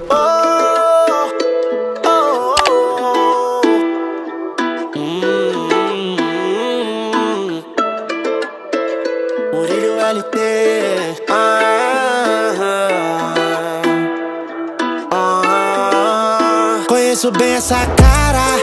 Oh, oh, oh. Murilo LT. Conheço bem essa cara,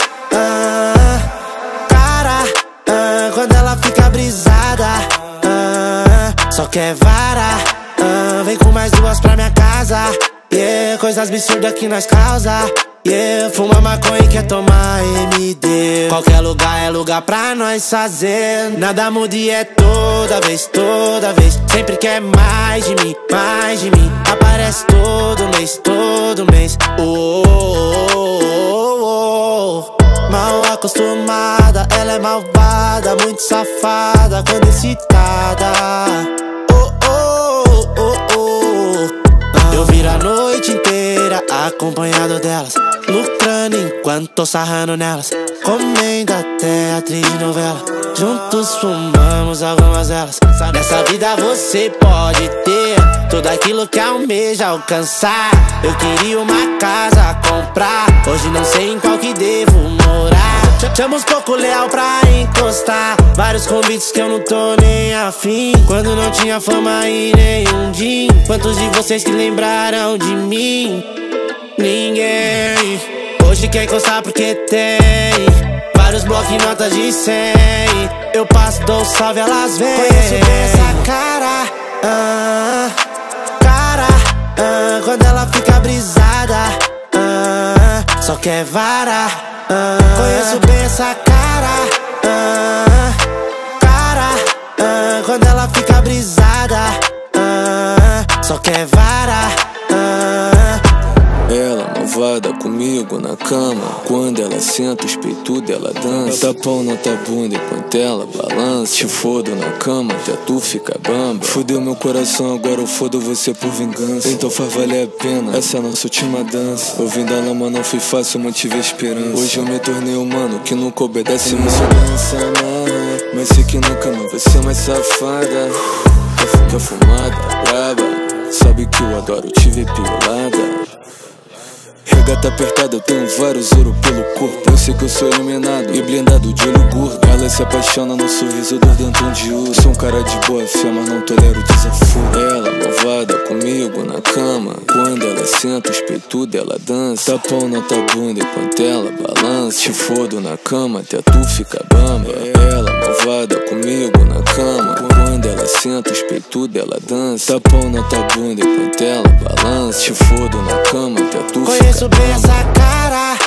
quando ela fica brisada, só quer vara, vem com mais duas pra minha casa, yeah, coisas absurdas que nós causa, yeah, fuma maconha e quer tomar MD. Qualquer lugar é lugar pra nós fazer, nada muda e é toda vez, sempre quer mais de mim, aparece todo mês, oh, oh, oh, oh. Mal acostumada, ela é malvada, muito safada quando excitada, oh, oh, oh, oh. Eu viro a noite inteira acompanhado delas, lucrando enquanto tô sarrando nelas, comendo até atriz de novela, juntos fumamos algumas delas. Nessa vida você pode ter tudo aquilo que almeja alcançar. Eu queria uma casa comprar, hoje não sei em qual que devo morar. Chamo uns pouco leal pra encostar, vários convites que eu não tô nem afim, quando não tinha fama e nenhum din. Quantos de vocês que lembraram de mim? Ninguém. Hoje quer encostar porque tem vários blocos e notas de 100. Eu passo, dou salve, elas vêm. Conheço bem essa cara, quando ela fica brisada, só quer vara, conheço bem essa cara, quando ela fica brisada, só quer vara. Ela malvada comigo na cama, quando ela senta os peitudos ela dança. Tapão na tua bunda enquanto ela balança. Te fodo na cama até tu fica bamba. Fudeu meu coração, agora eu fodo você por vingança. Então faz valer a pena essa nossa última dança. Ouvindo a lama não foi fácil, mantive a esperança. Hoje eu me tornei humano que nunca obedece muito. Mas sei que nunca mais vai ser mais safada. Fica fumada, braba, sabe que eu adoro te ver piolada. Regata apertada, eu tenho vários ouro pelo corpo. Eu sei que eu sou iluminado e blindado de olho gordo. Ela se apaixona no sorriso do dentão de ouro. Sou um cara de boa fé, mas não tolero desaforo. Ela malvada comigo na cama, quando ela senta os peitudos ela dança. Tapão na tua bunda enquanto ela balança. Te fodo na cama até tu fica bamba. Ela malvada comigo na cama, quando ela senta os peitudos ela dança. Tapão na tua bunda enquanto ela balança. Te fodo na cama até tu fica bamba. Conheço bem essa cara,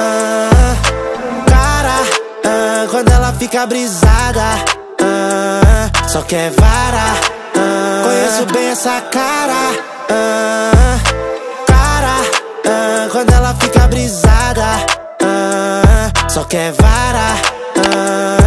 quando ela fica brisada, só quer vara, conheço bem essa cara, quando ela fica brisada, só quer vara.